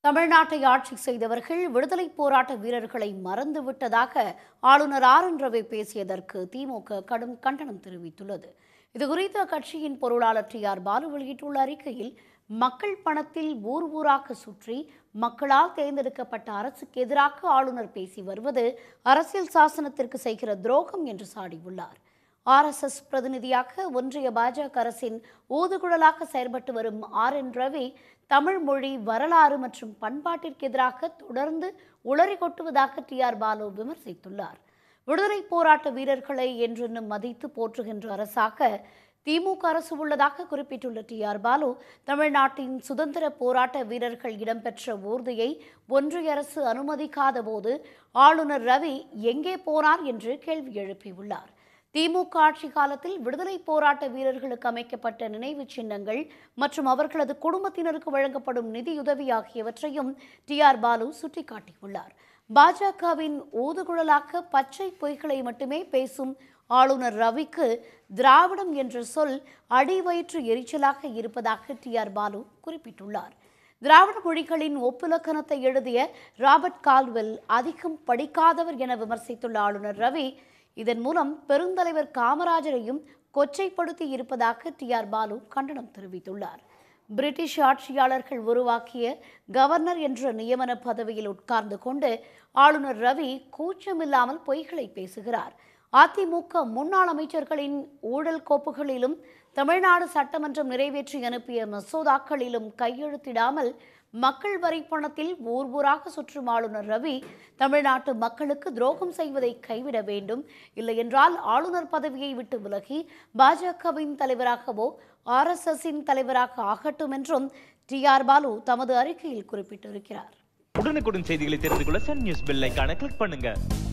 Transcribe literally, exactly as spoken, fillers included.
தமிழ்நாட்டை ஆட்சி செய்தவர்கள் விடுதலை போராட்ட வீரர்களை மறந்துவிட்டதாக ஆளுநர் ஆர் என் ரவி பேசியதற்கு திமுக கடும் கண்டனம் தெரிவித்துள்ளது. இதுகுறித்து அக்கட்சியின் பொருளாளர் டி ஆர் பாலு வெளியிட்டுள்ள அறிக்கையில், மக்கள் பணத்தில் ஊர் ஊராக சுற்றி மக்களால் தேர்ந்தெடுக்கப்பட்ட அரசுக்கு எதிராக ஆளுநர் பேசி வருவது அரசியல் சாசனத்திற்கு செய்கிற துரோகம் என்று சாடியுள்ளார். ஆர் எஸ் எஸ் பிரதிநிதியாக ஒன்றிய பாஜக அரசின் ஊதுகுழலாக செயல்பட்டு வரும் ஆர் என் ரவி தமிழ் மொழி, வரலாறு மற்றும் பண்பாட்டிற்கு எதிராக தொடர்ந்து உளறி கொட்டுவதாக டி ஆர் பாலு விமர்சித்துள்ளார். விடுதலை போராட்ட வீரர்களை என்றென்னும் மதித்து போற்றுகின்ற அரசாக திமுக அரசு உள்ளதாக குறிப்பிட்டுள்ள டி ஆர் பாலு, தமிழ்நாட்டின் சுதந்திர போராட்ட வீரர்கள் இடம்பெற்ற ஊர்தியை ஒன்றிய அரசு அனுமதிக்காத போது ஆளுநர் ரவி எங்கே போனார் என்று கேள்வி எழுப்பியுள்ளார். திமுக ஆட்சி காலத்தில் விடுதலை போராட்ட வீரர்களுக்கு அமைக்கப்பட்ட நினைவு சின்னங்கள் மற்றும் அவர்களது குடும்பத்தினருக்கு வழங்கப்படும் நிதியுதவி ஆகியவற்றையும் டி ஆர் பாலு சுட்டிக்காட்டியுள்ளார். பாஜகவின் ஊதுகுழலாக பச்சை பொய்களை மட்டுமே பேசும் ஆளுநர் ரவிக்கு திராவிடம் என்ற சொல் அடிவயிற்று எரிச்சலாக இருப்பதாக டி ஆர் பாலு குறிப்பிட்டுள்ளார். திராவிட மொழிகளின் ஒப்புலக்கணத்தை எழுதிய ராபர்ட் கால்வெல் அதிகம் படிக்காதவர் என விமர்சித்துள்ள ஆளுநர் ரவி, இதன் மூலம் பெருந்தலைவர் காமராஜரையும் கொச்சைப்படுத்தி இருப்பதாக டி ஆர் பாலு கண்டனம் தெரிவித்துள்ளார். பிரிட்டிஷ் ஆட்சியாளர்கள் உருவாக்கிய கவர்னர் என்ற நியமன பதவியில் உட்கார்ந்து கொண்டு ஆளுநர் ரவி கூச்சமில்லாமல் பொய்களை பேசுகிறார். அதிமுக முன்னாள் அமைச்சர்களின் ஊழல் கோப்புகளிலும் தமிழ்நாடு சட்டமன்றம் நிறைவேற்றி அனுப்பிய மசோதாக்களிலும் கையெழுத்திடாமல் மக்கள் வரி பணத்தில் ஊர் ஊராக சுற்றும் ஆளுநர் ரவி தமிழ்நாட்டு மக்களுக்கு துரோகம் செய்வதை கைவிட வேண்டும். இல்லையென்றால் ஆளுநர் பதவியை விட்டு விலகி பாஜகவின் தலைவராகவோ ஆர் எஸ் எஸ்ஸின் தலைவராக ஆகட்டும் என்றும் டி ஆர் பாலு தமது அறிக்கையில் குறிப்பிட்டிருக்கிறார். உடனுக்குடன் செய்திகளை தெரிந்து கொள்ள சன் நியூஸ் பெல் ஐகானை கிளிக் பண்ணுங்க.